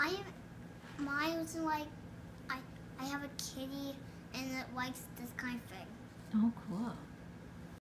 Mine's like I have a kitty and it likes this kind of thing. Oh, cool.